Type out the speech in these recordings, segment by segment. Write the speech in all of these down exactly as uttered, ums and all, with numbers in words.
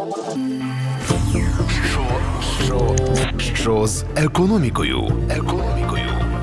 Що, що, що з економікою? Економікою.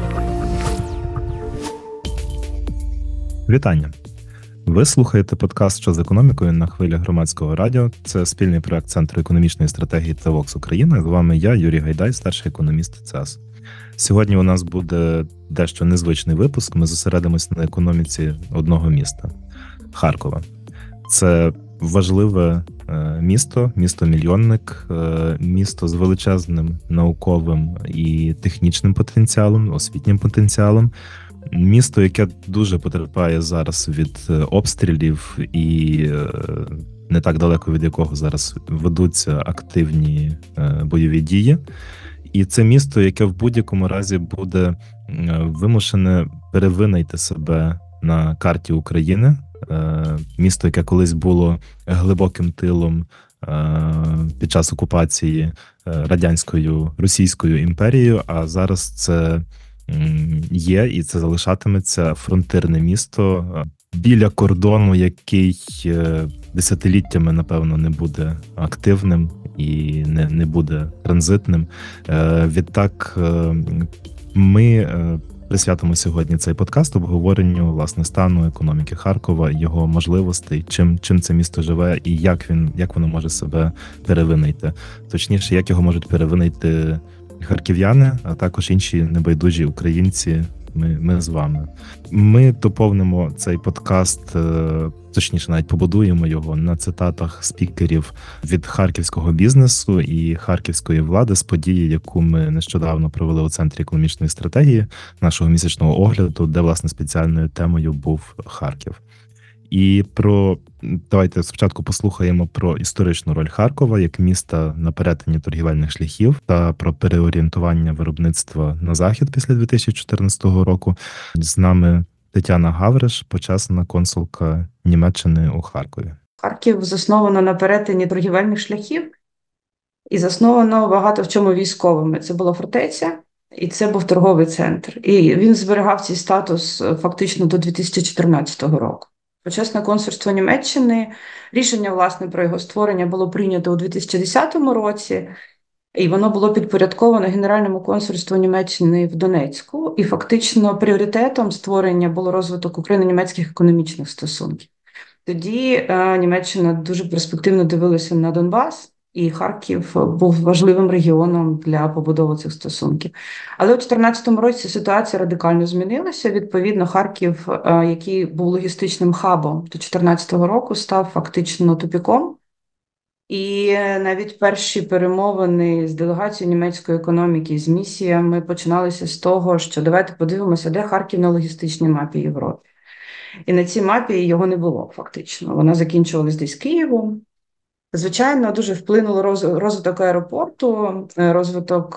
Вітання. Ви слухаєте подкаст «Що з економікою» на хвилях Громадського радіо. Це спільний проект Центру економічної стратегії та ВОКС Україна. З вами я, Юрій Гайдай, старший економіст ЦЕС. Сьогодні у нас буде дещо незвичний випуск. Ми зосередимось на економіці одного міста – Харкова. Це важливе місто, місто-мільйонник, місто з величезним науковим і технічним потенціалом, освітнім потенціалом. Місто, яке дуже потерпає зараз від обстрілів і не так далеко від якого зараз ведуться активні бойові дії. І це місто, яке в будь-якому разі буде вимушене перевинайти себе на карті України. Місто, яке колись було глибоким тилом під час окупації радянською, Російською імперією, а зараз це є і це залишатиметься фронтирне місто біля кордону, який десятиліттями, напевно, не буде активним і не, не буде транзитним. Відтак ми присвятимо сьогодні цей подкаст обговоренню, власне, стану економіки Харкова, його можливостей, чим, чим це місто живе і як він, як воно може себе перевинайти. Точніше, як його можуть перевинайти харків'яни, а також інші небайдужі українці. Ми, ми з вами. Ми доповнимо цей подкаст, точніше, навіть побудуємо його на цитатах спікерів від харківського бізнесу і харківської влади з події, яку ми нещодавно провели у Центрі економічної стратегії нашого місячного огляду, де, власне, спеціальною темою був Харків. І про давайте спочатку послухаємо про історичну роль Харкова як міста на перетині торгівельних шляхів та про переорієнтування виробництва на захід після дві тисячі чотирнадцятого року. З нами Тетяна Гавриш, почесна консулка Німеччини у Харкові. Харків засновано на перетині торгівельних шляхів і засновано багато в чому військовими. Це була фортеця і це був торговий центр. І він зберігав цей статус фактично до дві тисячі чотирнадцятого року. Почесне консульство Німеччини, рішення, власне, про його створення було прийнято у дві тисячі десятому році, і воно було підпорядковано Генеральному консульству Німеччини в Донецьку, і фактично пріоритетом створення було розвиток україно-німецьких економічних стосунків. Тоді е, Німеччина дуже перспективно дивилася на Донбас, і Харків був важливим регіоном для побудови цих стосунків. Але у дві тисячі чотирнадцятому році ситуація радикально змінилася. Відповідно, Харків, який був логістичним хабом до дві тисячі чотирнадцятого року, став фактично тупіком. І навіть перші перемовини з делегацією німецької економіки, з місіями починалися з того, що давайте подивимося, де Харків на логістичній мапі Європи. І на цій мапі його не було фактично. Вона закінчувалась десь Києвом. Звичайно, дуже вплинуло розвиток аеропорту, розвиток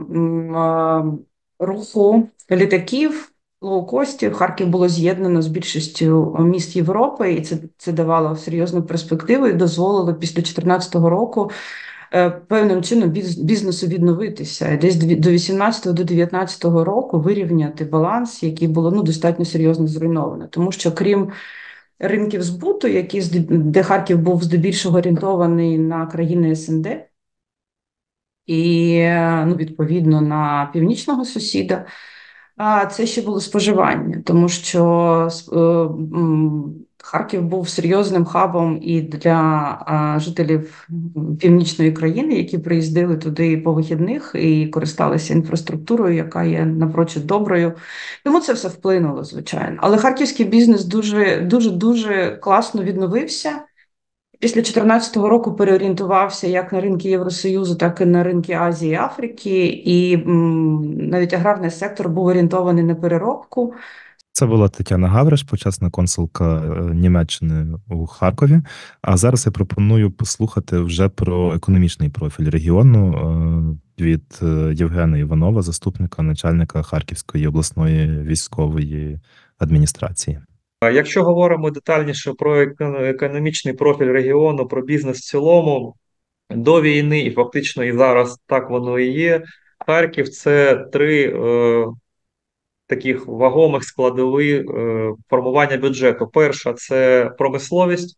руху літаків, лоукостів. Харків було з'єднано з більшістю міст Європи, і це, це давало серйозну перспективу і дозволило після дві тисячі чотирнадцятого року певним чином бізнесу відновитися. Десь до вісімнадцятого до дев'ятнадцятого року вирівняти баланс, який було ну, достатньо серйозно зруйновано. Тому що крім ринків збуту, які, де Харків був здебільшого орієнтований на країни ес ен де і, ну, відповідно, на північного сусіда, а це ще було споживання, тому що Харків був серйозним хабом і для жителів північної країни, які приїздили туди по вихідних і користалися інфраструктурою, яка є напрочуд доброю. Тому це все вплинуло, звичайно. Але харківський бізнес дуже-дуже класно відновився. Після дві тисячі чотирнадцятого року переорієнтувався як на ринки Євросоюзу, так і на ринки Азії і Африки. І м, навіть аграрний сектор був орієнтований на переробку. Це була Тетяна Гавриш, почесна консулка Німеччини у Харкові. А зараз я пропоную послухати вже про економічний профіль регіону від Євгена Іванова, заступника начальника Харківської обласної військової адміністрації. Якщо говоримо детальніше про економічний профіль регіону, про бізнес в цілому, до війни і фактично і зараз так воно і є, Харків – це три е, таких вагомих складових е, формування бюджету. Перша – це промисловість,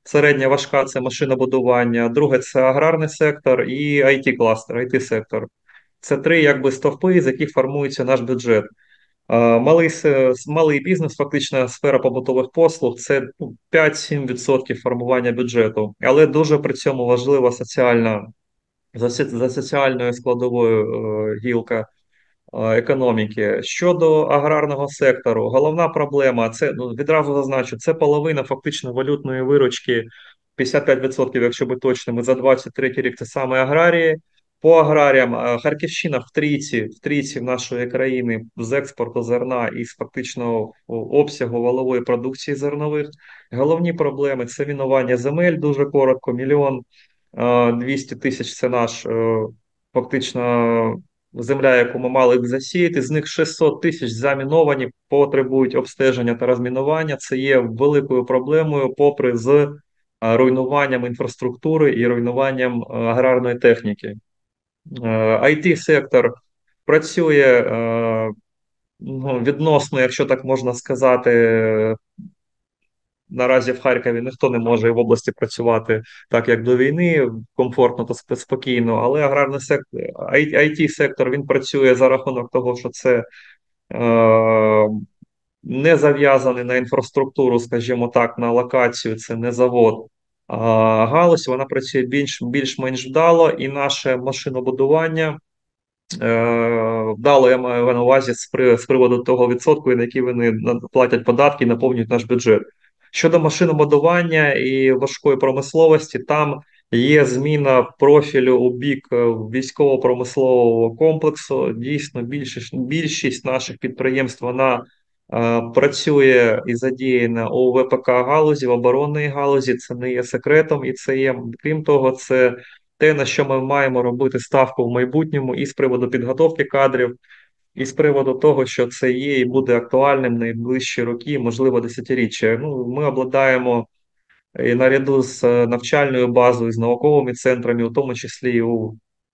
середня важка – це машинобудування, друге – це аграрний сектор і ай ті-кластер, ай ті-сектор. Це три якби стовпи, з яких формується наш бюджет. Малий, малий бізнес, фактично сфера побутових послуг, це ну, п'ять-сім відсотків формування бюджету, але дуже при цьому важлива соціальна, за, за соціальною складовою е, гілка е, економіки. Щодо аграрного сектору, головна проблема, це ну, відразу зазначу, це половина фактично валютної виручки, п'ятдесят п'ять відсотків, якщо бути точними, за двадцять третій рік це саме аграрії. По аграріям Харківщина в трійці, в трійці нашої країни з експорту зерна і з фактичного обсягу валової продукції зернових. Головні проблеми – це мінування земель, дуже коротко, мільйон двісті тисяч – це наш фактично земля, яку ми мали б засіяти, з них шістсот тисяч заміновані, потребують обстеження та розмінування. Це є великою проблемою, попри з руйнуванням інфраструктури і руйнуванням аграрної техніки. ай ті-сектор працює ну, відносно, якщо так можна сказати, наразі в Харкові ніхто не може в області працювати так, як до війни, комфортно та спокійно, але аграрний сектор, ай ті-сектор, він працює за рахунок того, що це е, не зав'язаний на інфраструктуру, скажімо так, на локацію, це не завод, а галузь, вона працює більш, більш-менш вдало, і наше машинобудування е, вдало, я маю на увазі з, при, з приводу того відсотку, на який вони платять податки і наповнюють наш бюджет. Щодо машинобудування і важкої промисловості, там є зміна профілю у бік військово-промислового комплексу. Дійсно, більшість, більшість наших підприємств вона е, працює і задіяна у ве пе ка-галузі, в оборонній галузі. Це не є секретом, і це є, крім того, це те, на що ми маємо робити ставку в майбутньому і з приводу підготовки кадрів, і з приводу того, що це є і буде актуальним найближчі роки, можливо, десятиріччя. Ну, ми обладаємо і наряду з навчальною базою, з науковими центрами, у тому числі і у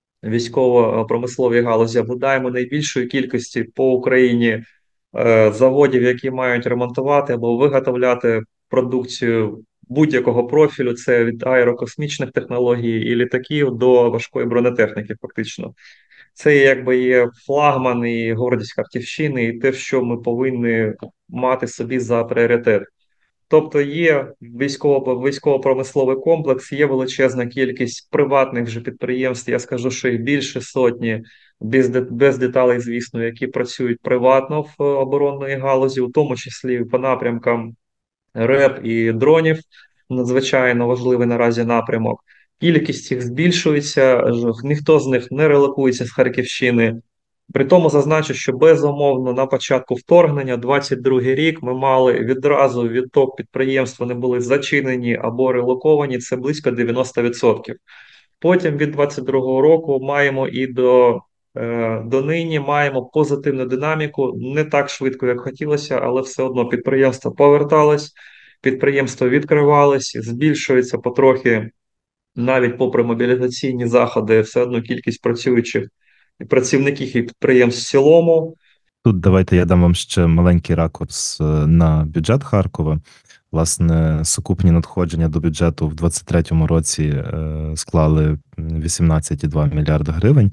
військово-промисловій галузі, обладаємо найбільшою кількості по Україні е, заводів, які мають ремонтувати або виготовляти продукцію будь-якого профілю. Це від аерокосмічних технологій і літаків до важкої бронетехніки, фактично. Це якби є флагман і гордість Харківщини, і те, що ми повинні мати собі за пріоритет. Тобто є військово, військово-промисловий комплекс, є величезна кількість приватних вже підприємств, я скажу, що їх більше сотні, без, без деталей, звісно, які працюють приватно в оборонній галузі, у тому числі по напрямкам РЕП і дронів, надзвичайно важливий наразі напрямок. Кількість їх збільшується, ніхто з них не релокується з Харківщини. При тому зазначу, що безумовно на початку вторгнення, двадцять другий рік, ми мали відразу відток підприємств, вони були зачинені або релоковані, це близько дев'яносто відсотків. Потім від двадцять другого року маємо і до, е, до нині маємо позитивну динаміку, не так швидко, як хотілося, але все одно підприємства повертались, підприємства відкривались, збільшується потрохи, навіть попри мобілізаційні заходи, все одно кількість працюючих і працівників і підприємств в цілому. Тут давайте я дам вам ще маленький ракурс на бюджет Харкова. Власне, сукупні надходження до бюджету в двадцять третьому році склали вісімнадцять цілих два мільярда гривень,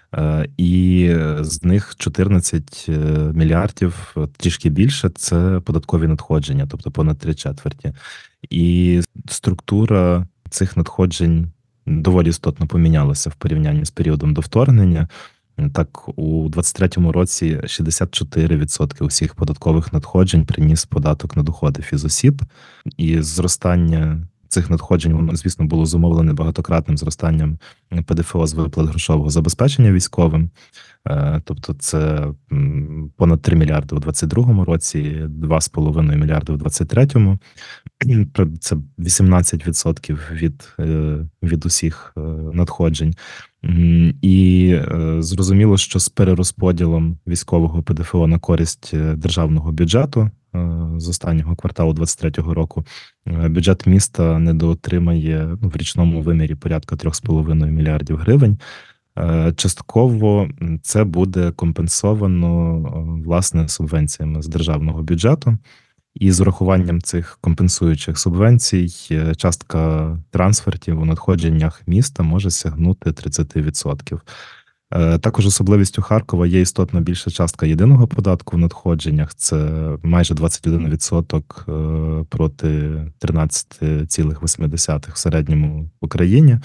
і з них чотирнадцять мільярдів, трішки більше, це податкові надходження, тобто понад три четверті. І структура цих надходжень доволі істотно помінялася в порівнянні з періодом до вторгнення. Так, у двадцять третьому році шістдесят чотири відсотки усіх податкових надходжень приніс податок на доходи фізосіб, і зростання цих надходжень, воно, звісно, було зумовлене багатократним зростанням пе де еф о з виплат грошового забезпечення військовим. Тобто це понад три мільярди у двадцять другому році, два з половиною мільярди у двадцять третьому. Це вісімнадцять відсотків від, від усіх надходжень. І зрозуміло, що з перерозподілом військового пе де еф о на користь державного бюджету з останнього кварталу двадцять третього року бюджет міста недоотримає ну, в річному вимірі порядка три з половиною мільярдів гривень. Частково це буде компенсовано власне субвенціями з державного бюджету. І з урахуванням цих компенсуючих субвенцій частка трансфертів у надходженнях міста може сягнути тридцять відсотків. Також особливістю Харкова є істотно більша частка єдиного податку в надходженнях. Це майже двадцять один відсоток проти тринадцять цілих вісім десятих в середньому в Україні.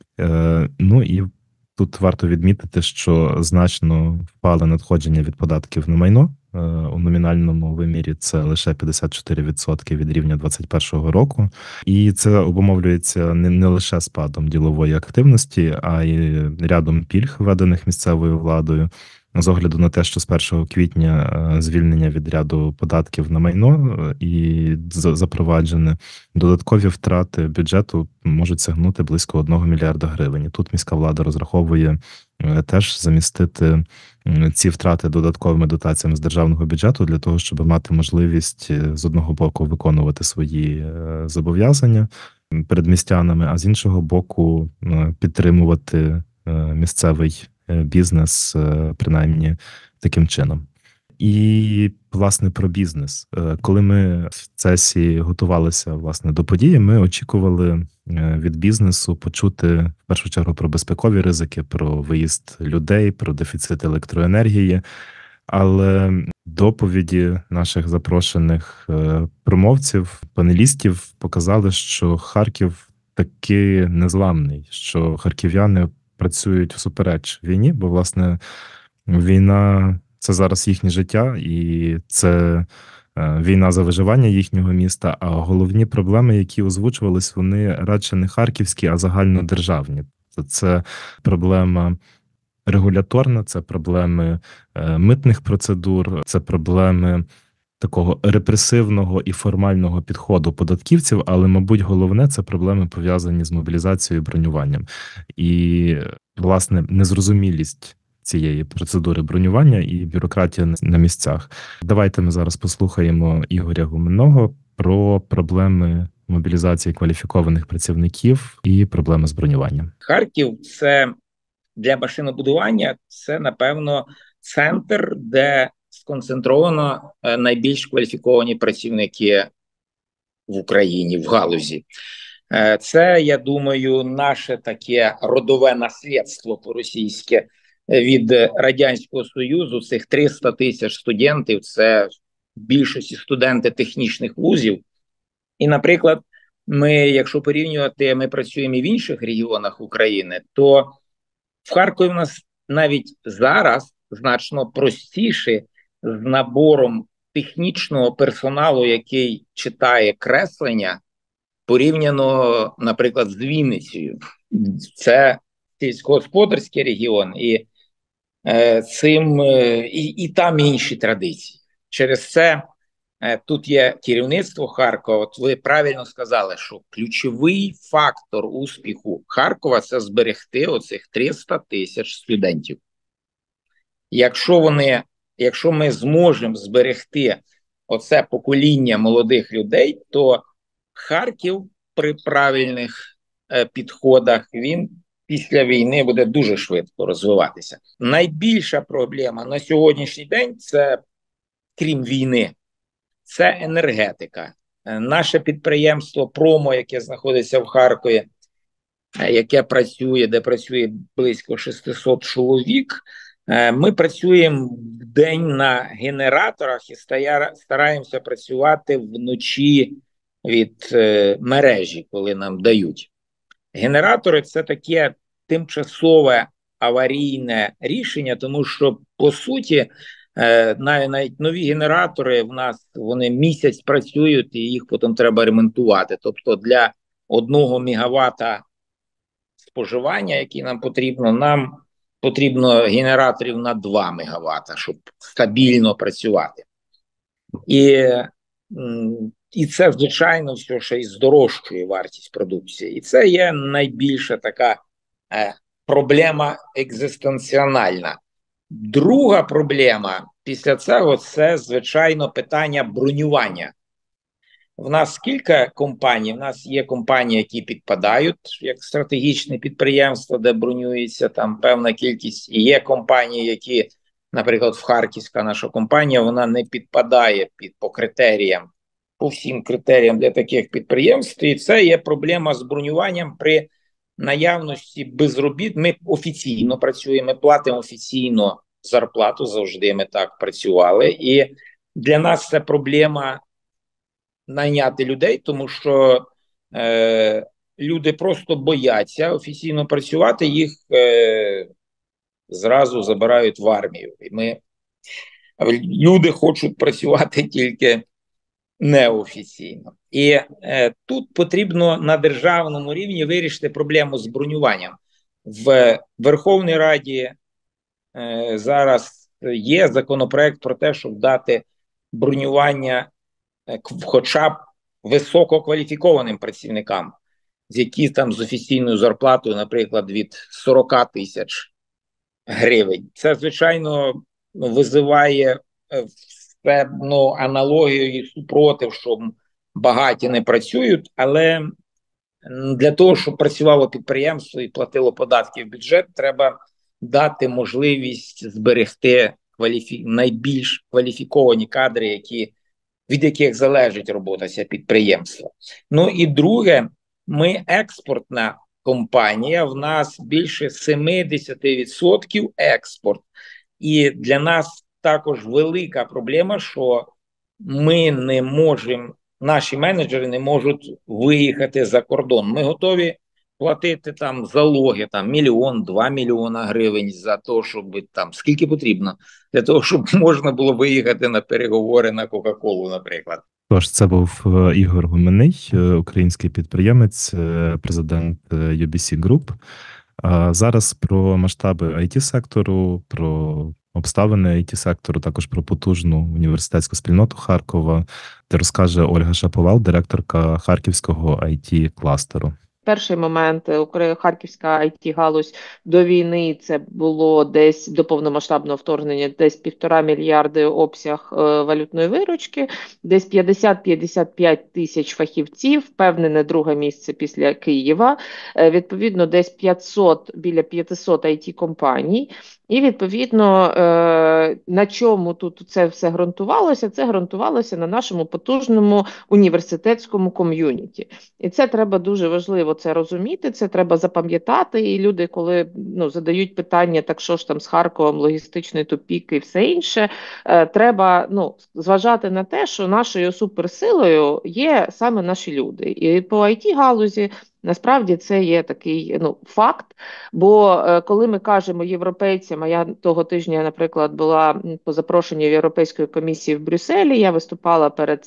Ну і тут варто відмітити, що значно впали надходження від податків на майно. У номінальному вимірі це лише п'ятдесят чотири відсотки від рівня двадцять першого року. І це обумовлюється не, не лише спадом ділової активності, а й рядом пільг, введених місцевою владою. З огляду на те, що з першого квітня звільнення від ряду податків на майно і запроваджені додаткові втрати бюджету можуть сягнути близько одного мільярда гривень. І тут міська влада розраховує теж замістити ці втрати додатковими дотаціями з державного бюджету для того, щоб мати можливість з одного боку виконувати свої зобов'язання перед містянами, а з іншого боку підтримувати місцевий бізнес, принаймні таким чином. І, власне, про бізнес. Коли ми в ЦЕСі готувалися, власне, до події, ми очікували від бізнесу почути, в першу чергу, про безпекові ризики, про виїзд людей, про дефіцит електроенергії. Але доповіді наших запрошених промовців, панелістів показали, що Харків таки незламний, що харків'яни працюють всупереч війні, бо, власне, війна – це зараз їхнє життя, і це війна за виживання їхнього міста, а головні проблеми, які озвучувались, вони радше не харківські, а загальнодержавні. Це проблема регуляторна, це проблеми митних процедур, це проблеми такого репресивного і формального підходу податківців, але, мабуть, головне – це проблеми, пов'язані з мобілізацією і бронюванням. І, власне, незрозумілість цієї процедури бронювання і бюрократія на місцях. Давайте ми зараз послухаємо Ігоря Гуменного про проблеми мобілізації кваліфікованих працівників і проблеми з бронюванням. Харків – це для машинобудування, це, напевно, центр, де сконцентровано найбільш кваліфіковані працівники в Україні, в галузі. Це, я думаю, наше таке родове наслідство по-російськи від Радянського Союзу. Цих триста тисяч студентів, це в більшості студенти технічних вузів. І, наприклад, ми, якщо порівнювати, ми працюємо і в інших регіонах України, то в Харкові у нас навіть зараз значно простіше з набором технічного персоналу, який читає креслення, порівняно, наприклад, з Вінницею. Це сільськогосподарський регіон, і, е, цим, е, і, і там інші традиції. Через це е, тут є керівництво Харкова. От ви правильно сказали, що ключовий фактор успіху Харкова – це зберегти оцих триста тисяч студентів. Якщо вони Якщо ми зможемо зберегти оце покоління молодих людей, то Харків при правильних е, підходах, він після війни буде дуже швидко розвиватися. Найбільша проблема на сьогоднішній день – це, крім війни, це енергетика. Е, наше підприємство «Промо», яке знаходиться в Харкові, е, яке працює, де працює близько шістсот чоловік, ми працюємо в день на генераторах і стараємося працювати вночі від е, мережі, коли нам дають. Генератори – це таке тимчасове аварійне рішення, тому що, по суті, е, навіть, навіть нові генератори в нас, вони місяць працюють і їх потім треба ремонтувати. Тобто для одного мегаватта споживання, який нам потрібно, нам потрібно генераторів на два мегаватта, щоб стабільно працювати. І, і це, звичайно, все ще й здорожчує вартість продукції. І це є найбільша така е, проблема екзистенціональна. Друга проблема після цього – це, звичайно, питання бронювання. В нас кілька компаній, в нас є компанії, які підпадають як стратегічне підприємство, де бронюється там певна кількість, і є компанії, які, наприклад, в Харківська наша компанія, вона не підпадає під по критеріям по всім критеріям для таких підприємств, і це є проблема з бронюванням при наявності безробіт. Ми офіційно працюємо, ми платимо офіційно зарплату, завжди ми так працювали, і для нас це проблема найняти людей, тому що е, люди просто бояться офіційно працювати, їх е, зразу забирають в армію. І ми, люди хочуть працювати тільки неофіційно. І е, тут потрібно на державному рівні вирішити проблему з бронюванням. В Верховній Раді е, зараз є законопроект про те, щоб дати бронювання е, хоча б висококваліфікованим працівникам, з які там з офіційною зарплатою, наприклад, від сорок тисяч гривень. Це, звичайно, визиває е, певну аналогію і супротив, що багаті не працюють, але для того, щоб працювало підприємство і платило податки в бюджет, треба дати можливість зберегти кваліфі... найбільш кваліфіковані кадри, які, від яких залежить робота цього підприємства. Ну і друге, ми експортна компанія, в нас більше сімдесят відсотків експорт. І для нас також велика проблема, що ми не можемо, наші менеджери не можуть виїхати за кордон. Ми готові платити там залоги, там мільйон, два мільйона гривень за те, щоб там, скільки потрібно, для того, щоб можна було виїхати на переговори на Кока-Колу, наприклад. Тож, це був Ігор Гуменний, український підприємець, президент ю бі сі Group. А зараз про масштаби ай ті-сектору, про обставини ай ті-сектору, також про потужну університетську спільноту Харкова, де розкаже Ольга Шаповал, директорка Харківського ай ті-кластеру. Перший момент, Харківська ай ті-галузь до війни, це було десь до повномасштабного вторгнення, десь півтора мільярди обсяг е, валютної виручки, десь п'ятдесят - п'ятдесят п'ять тисяч фахівців, впевнене друге місце після Києва, е, відповідно десь п'ятсот, біля п'ятсот ай ті-компаній. І, відповідно, е, на чому тут це все ґрунтувалося? Це ґрунтувалося на нашому потужному університетському ком'юніті. І це треба дуже важливо це розуміти, це треба запам'ятати. І люди, коли ну, задають питання, так що ж там з Харковом, логістичний тупік і все інше, е, треба ну, зважати на те, що нашою суперсилою є саме наші люди. І по ай ті-галузі насправді це є такий ну, факт, бо е, коли ми кажемо європейцям, а я того тижня, наприклад, була по запрошенню Європейської комісії в Брюсселі, я виступала перед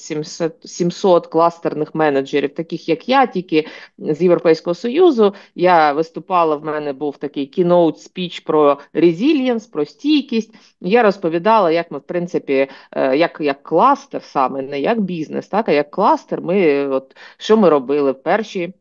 сімсот кластерних менеджерів, таких як я, тільки з Європейського Союзу. Я виступала, в мене був такий keynote speech про resilience, про стійкість. Я розповідала, як ми, в принципі, е, як, як кластер саме, не як бізнес, так, а як кластер, ми, от, що ми робили в перші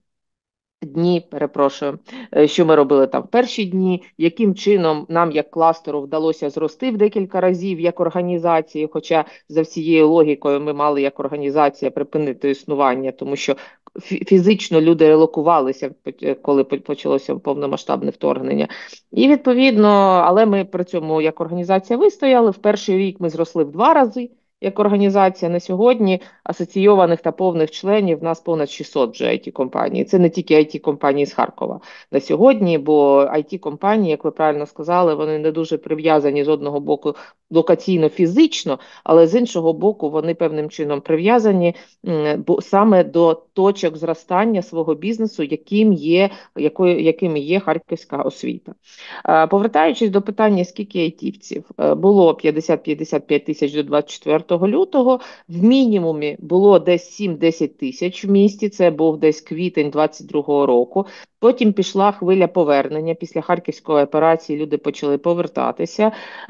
дні, перепрошую, що ми робили там в перші дні, яким чином нам як кластеру вдалося зрости в декілька разів як організації, хоча за всією логікою ми мали як організація припинити існування, тому що фізично люди релокувалися, коли почалося повномасштабне вторгнення. І відповідно, але ми при цьому як організація вистояли, в перший рік ми зросли в два рази, як організація. На сьогодні асоційованих та повних членів в нас понад шістсот вже ай ті-компаній. Це не тільки ай ті-компанії з Харкова на сьогодні, бо ай ті-компанії, як ви правильно сказали, вони не дуже прив'язані з одного боку локаційно-фізично, але з іншого боку вони певним чином прив'язані бо саме до точок зростання свого бізнесу, яким є, якою, яким є харківська освіта. Повертаючись до питання, скільки айтівців, було п'ятдесят - п'ятдесят п'ять тисяч до двадцять четвертого лютого, в мінімумі було десь сім-десять тисяч в місті, це був десь квітень двадцять другого року. Потім пішла хвиля повернення. Після Харківської операції люди почали повертатися.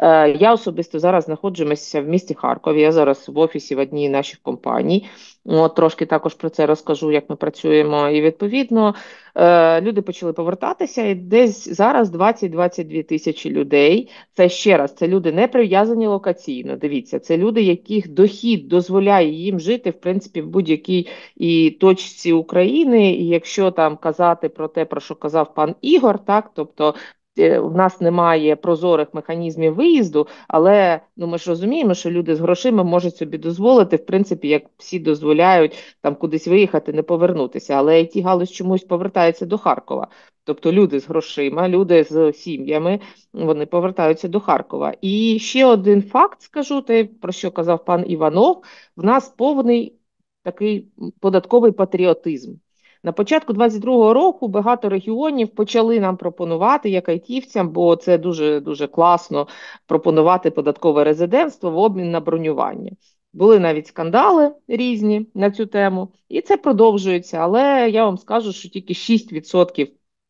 Я особисто зараз знаходжуся в місті Харкові, я зараз в офісі в одній наших компаній. От, трошки також про це розкажу, як ми працюємо. І відповідно люди почали повертатися, і десь зараз двадцять - двадцять дві тисячі людей. Це ще раз, це люди не прив'язані локаційно, дивіться, це люди, яких дохід дозволяє їм жити, в принципі, в будь-якій і точці України, і якщо там казати про те, про що казав пан Ігор, так, тобто в нас немає прозорих механізмів виїзду, але ну ми ж розуміємо, що люди з грошима можуть собі дозволити, в принципі, як всі дозволяють там кудись виїхати, не повернутися. Але ай ті-галузь чомусь повертається до Харкова. Тобто люди з грошима, люди з сім'ями, вони повертаються до Харкова. І ще один факт скажу, те, про що казав пан Іванов, в нас повний такий податковий патріотизм. На початку двадцять другого року багато регіонів почали нам пропонувати, як айтівцям, бо це дуже-дуже класно пропонувати податкове резидентство в обмін на бронювання. Були навіть скандали різні на цю тему, і це продовжується, але я вам скажу, що тільки шість відсотків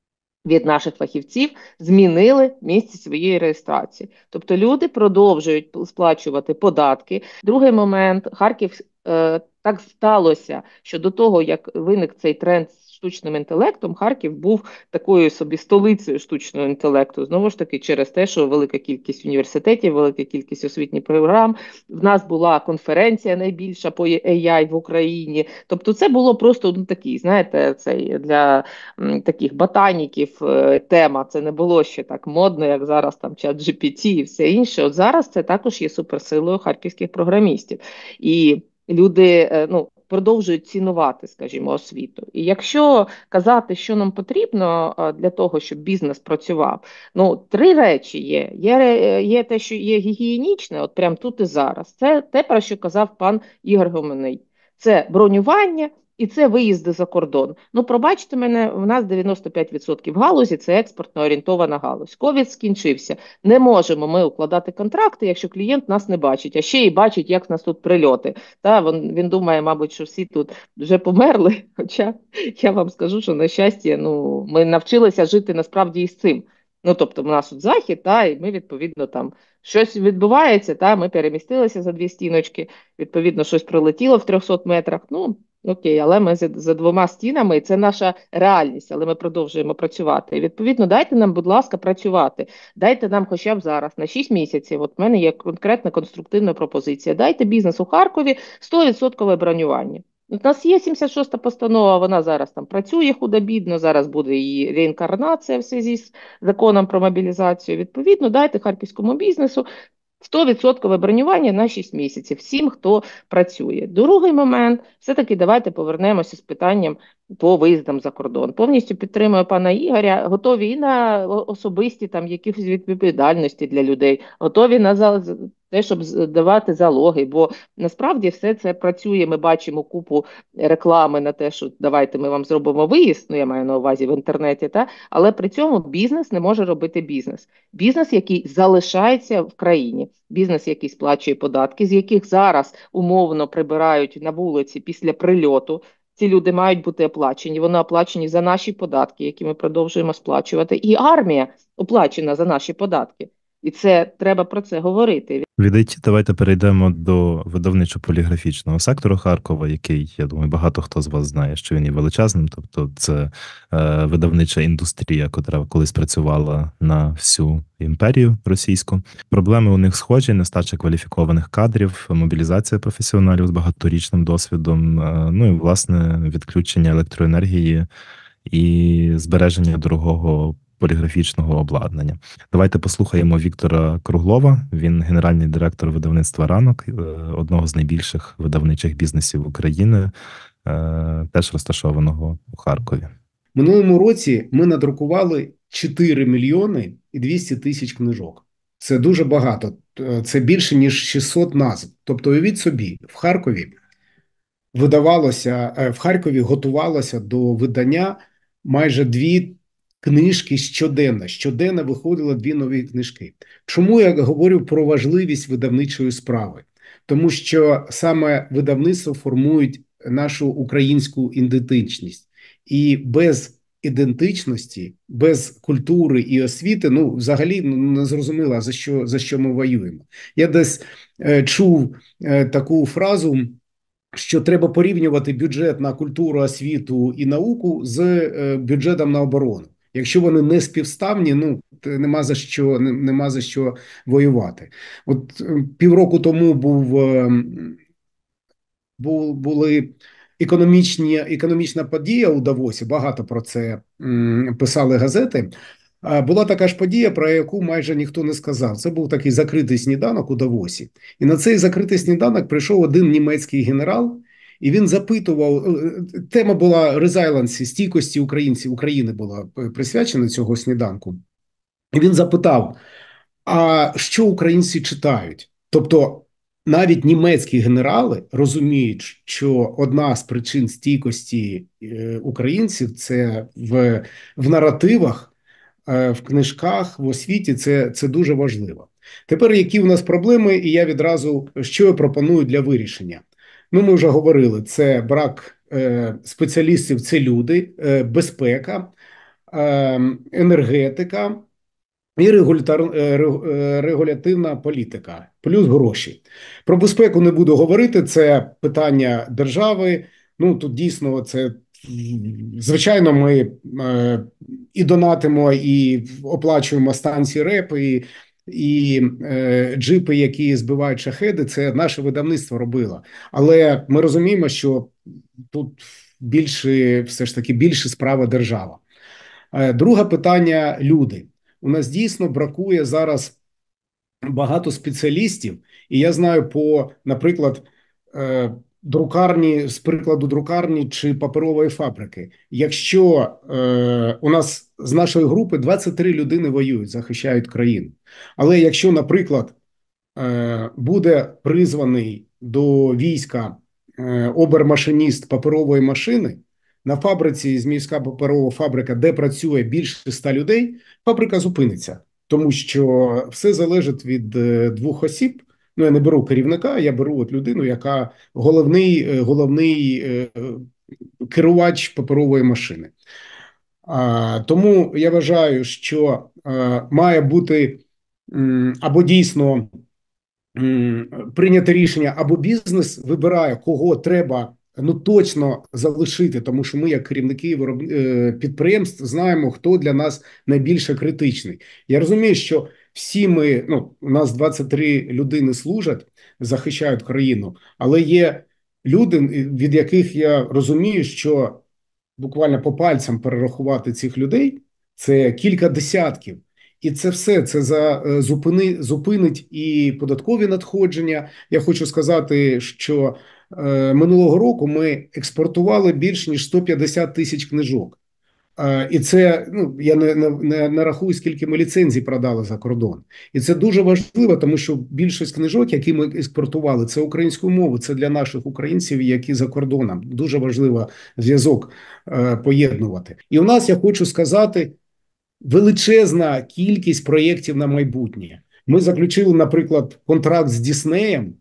від наших фахівців змінили місце своєї реєстрації. Тобто люди продовжують сплачувати податки. Другий момент, Харків е, так сталося, що до того, як виник цей тренд з штучним інтелектом, Харків був такою собі столицею штучного інтелекту. Знову ж таки, через те, що велика кількість університетів, велика кількість освітніх програм. В нас була конференція найбільша по ей ай в Україні. Тобто це було просто ну, такий, знаєте, цей для м, таких ботаніків е, тема. Це не було ще так модно, як зараз там чат джі пі ті і все інше. От зараз це також є суперсилою харківських програмістів. І люди, е, ну, продовжують цінувати, скажімо, освіту. І якщо казати, що нам потрібно для того, щоб бізнес працював, ну, три речі є. Є, є те, що є гігієнічне, от прямо тут і зараз. Це те, про що казав пан Ігор Гуменний. Це бронювання, і це виїзди за кордон. Ну, пробачте мене, у нас дев'яносто п'ять відсотків галузі – це експортно орієнтована галузь. Ковід скінчився. Не можемо ми укладати контракти, якщо клієнт нас не бачить, а ще й бачить, як в нас тут прильоти. Та, він, він думає, мабуть, що всі тут вже померли, хоча я вам скажу, що, на щастя, ну, ми навчилися жити насправді із цим. Ну, тобто, в нас тут захід, та, і ми, відповідно, там, щось відбувається, та, ми перемістилися за дві стіночки, відповідно, щось прилетіло в трьохсот метрах, ну, окей, але ми за, за двома стінами, і це наша реальність, але ми продовжуємо працювати. І, відповідно, дайте нам, будь ласка, працювати. Дайте нам хоча б зараз, на шість місяців, от в мене є конкретна конструктивна пропозиція. Дайте бізнесу Харкові сто відсотків бронювання. У нас є сімдесят шоста постанова, вона зараз там працює худо-бідно, зараз буде її реінкарнація в зв'язку з законом про мобілізацію. Відповідно, дайте харківському бізнесу сто відсотків бронювання на шість місяців всім, хто працює. Другий момент, все-таки давайте повернемося з питанням по виїздам за кордон. Повністю підтримую пана Ігоря, готові і на особисті там якісь відповідальності для людей, готові на те, щоб давати залоги, бо насправді все це працює, ми бачимо купу реклами на те, що давайте ми вам зробимо виїзд, ну я маю на увазі в інтернеті, та? Але при цьому бізнес не може робити бізнес. Бізнес, який залишається в країні, бізнес, який сплачує податки, з яких зараз умовно прибирають на вулиці після прильоту. Ці люди мають бути оплачені, вони оплачені за наші податки, які ми продовжуємо сплачувати. І армія оплачена за наші податки. І це треба про це говорити. Від ай ті давайте перейдемо до видавничо-поліграфічного сектору Харкова, який, я думаю, багато хто з вас знає, що він є величезним. Тобто це е, видавнича індустрія, яка колись працювала на всю імперію російську. Проблеми у них схожі: нестача кваліфікованих кадрів, мобілізація професіоналів з багаторічним досвідом, е, ну і, власне, відключення електроенергії і збереження дорогого поліграфічного обладнання. Давайте послухаємо Віктора Круглова. Він генеральний директор видавництва «Ранок», одного з найбільших видавничих бізнесів України, теж розташованого у Харкові. Минулому році ми надрукували чотири мільйони і двісті тисяч книжок. Це дуже багато. Це більше, ніж шістсот назв. Тобто, уявіть собі, в Харкові видавалося, в Харкові готувалося до видання майже дві книжки щоденно. Щоденно виходило дві нові книжки. Чому я говорю про важливість видавничої справи? Тому що саме видавництво формують нашу українську ідентичність. І без ідентичності, без культури і освіти, ну, взагалі не зрозуміло, за що, за що ми воюємо. Я десь е, чув е, таку фразу, що треба порівнювати бюджет на культуру, освіту і науку з е, бюджетом на оборону. Якщо вони не співставні, ну, нема за що, нема за що воювати. От півроку тому був, був були економічні, економічна подія у Давосі, багато про це м, писали газети. була така ж подія, про яку майже ніхто не сказав. Це був такий закритий сніданок у Давосі. І на цей закритий сніданок прийшов один німецький генерал, і він запитував, тема була резайлансі, стійкості українців, України була присвячена цього сніданку. І він запитав, а що українці читають? Тобто навіть німецькі генерали розуміють, що одна з причин стійкості українців – це в, в наративах, в книжках, в освіті, це, це дуже важливо. Тепер, які в нас проблеми, і я відразу, що я пропоную для вирішення. Ну, ми вже говорили, це брак е, спеціалістів, це люди, е, безпека, е, енергетика і регулятор, е, регулятивна політика, плюс гроші. Про безпеку не буду говорити, це питання держави. Ну, тут дійсно це, звичайно, ми е, і донатимо, і оплачуємо станції РЕП, і І е, джипи, які збивають шахеди, це наше видавництво робило. Але ми розуміємо, що тут більше, все ж таки, більше справа держава. Е, друге питання – люди. У нас дійсно бракує зараз багато спеціалістів. І я знаю по, наприклад, е, друкарні, з прикладу друкарні чи паперової фабрики. Якщо е, у нас з нашої групи двадцять три людини воюють, захищають країну. Але якщо, наприклад, е, буде призваний до війська е, обермашиніст паперової машини, на фабриці Зміївська паперова фабрика, де працює більше ста людей, фабрика зупиниться. Тому що все залежить від е, двох осіб. Ну, я не беру керівника, я беру от людину, яка головний, головний е, керувач паперової машини. А, тому я вважаю, що е, має бути м, або дійсно м, прийняти рішення, або бізнес вибирає, кого треба ну точно залишити, тому що ми, як керівники вироб... е, підприємств, знаємо, хто для нас найбільше критичний. Я розумію, що всі ми, ну, у нас двадцять три людини служать, захищають країну, але є люди, від яких я розумію, що буквально по пальцям перерахувати цих людей – це кілька десятків. І це все, це за, зупини, зупинить і податкові надходження. Я хочу сказати, що е, минулого року ми експортували більш ніж сто п'ятдесят тисяч книжок. І це, ну, я не, не, не рахую, скільки ми ліцензій продали за кордон. І це дуже важливо, тому що більшість книжок, які ми експортували, це українською мовою, це для наших українців, які за кордоном. Дуже важливо зв'язок е, поєднувати. І у нас, я хочу сказати, величезна кількість проєктів на майбутнє. Ми заключили, наприклад, контракт з Діснеєм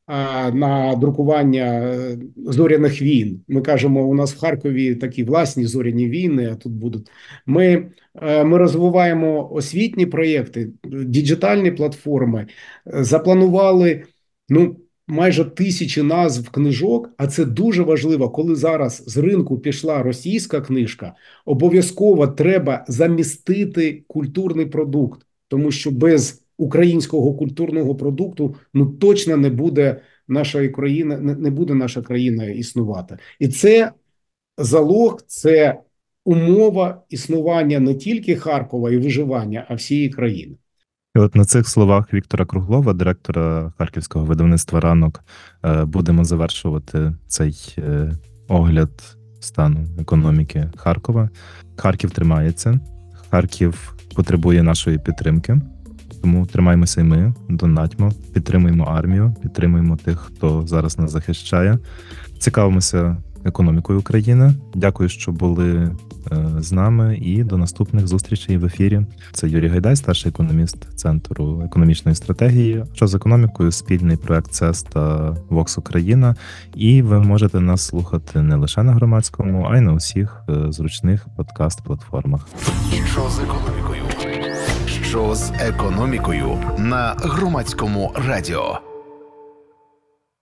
на друкування зоряних війн. Ми кажемо, у нас в Харкові такі власні зоряні війни, а тут будуть. Ми, ми розвиваємо освітні проєкти, діджитальні платформи, запланували, ну, майже тисячі назв книжок, а це дуже важливо, коли зараз з ринку пішла російська книжка, обов'язково треба замістити культурний продукт, тому що без українського культурного продукту ну точно не буде наша країна, не буде наша країна існувати. І це залог, це умова існування не тільки Харкова і виживання, а всієї країни. І от на цих словах Віктора Круглова, директора харківського видавництва «Ранок», будемо завершувати цей огляд стану економіки Харкова. Харків тримається, Харків потребує нашої підтримки, тому тримаємося і ми, донатьмо, підтримуємо армію, підтримуємо тих, хто зараз нас захищає, цікавимося економікою України. Дякую, що були з нами, і до наступних зустрічей в ефірі. Це Юрій Гайдай, старший економіст Центру економічної стратегії. Що з економікою? Спільний проект ЦЕС та Vox Україна. І ви можете нас слухати не лише на Громадському, а й на усіх зручних подкаст-платформах. Що з економікою? Що з економікою на Громадському радіо?